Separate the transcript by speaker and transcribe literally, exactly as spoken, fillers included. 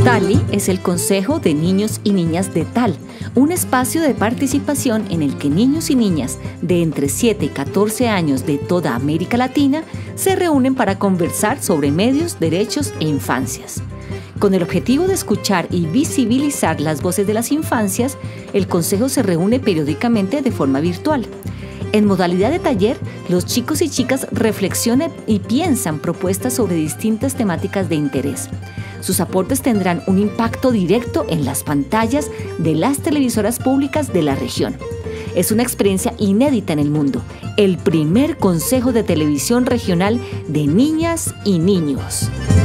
Speaker 1: TALI es el Consejo de Niños y Niñas de T A L, un espacio de participación en el que niños y niñas de entre siete y catorce años de toda América Latina se reúnen para conversar sobre medios, derechos e infancias. Con el objetivo de escuchar y visibilizar las voces de las infancias, el Consejo se reúne periódicamente de forma virtual. En modalidad de taller, los chicos y chicas reflexionan y piensan propuestas sobre distintas temáticas de interés. Sus aportes tendrán un impacto directo en las pantallas de las televisoras públicas de la región. Es una experiencia inédita en el mundo, el primer Consejo de Televisión Regional de Niñas y Niños.